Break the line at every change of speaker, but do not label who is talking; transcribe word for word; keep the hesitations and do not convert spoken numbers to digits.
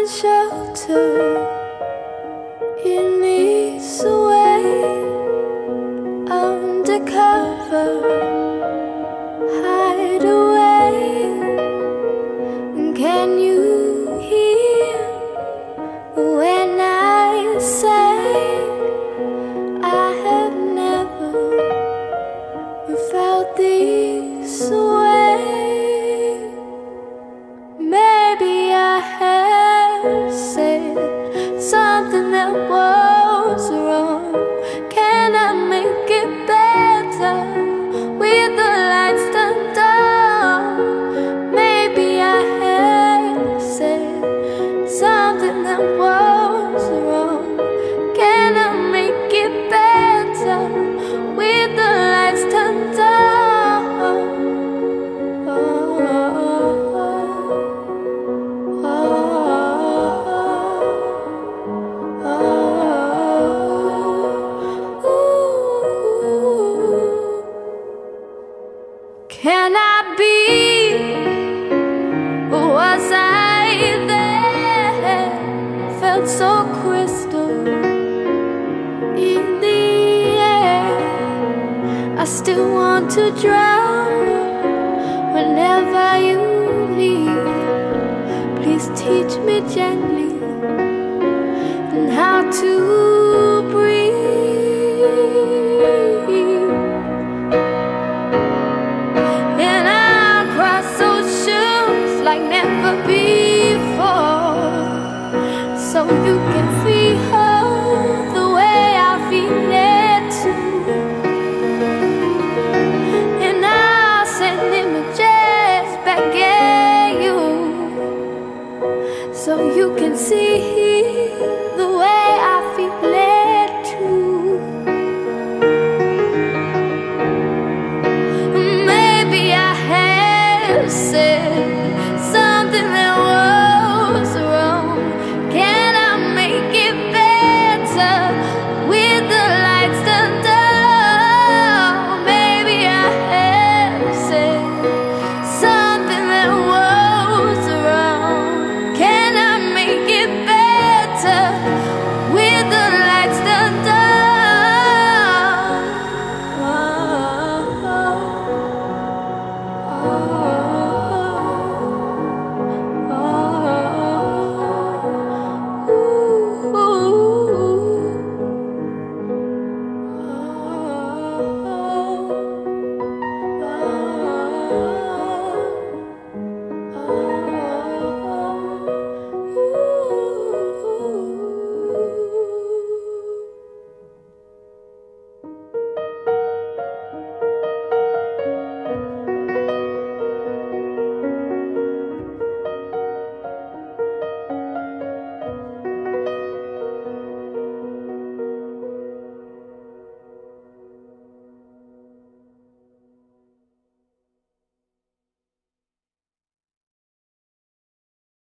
find shelter in this way, undercover, hide away. Can you hear when I say I have never felt this way? Maybe I have said something that was wrong. Can I make it better with the lights turned down? Maybe I have said something that was wrong. Can I make it better with the lights turned down? Oh, oh, oh, oh. Can I be, or was I there? Felt so crystal in the air. I still want to drown whenever you leave. Please teach me gently and how to breathe. And I'll cross oceans like never before, so you can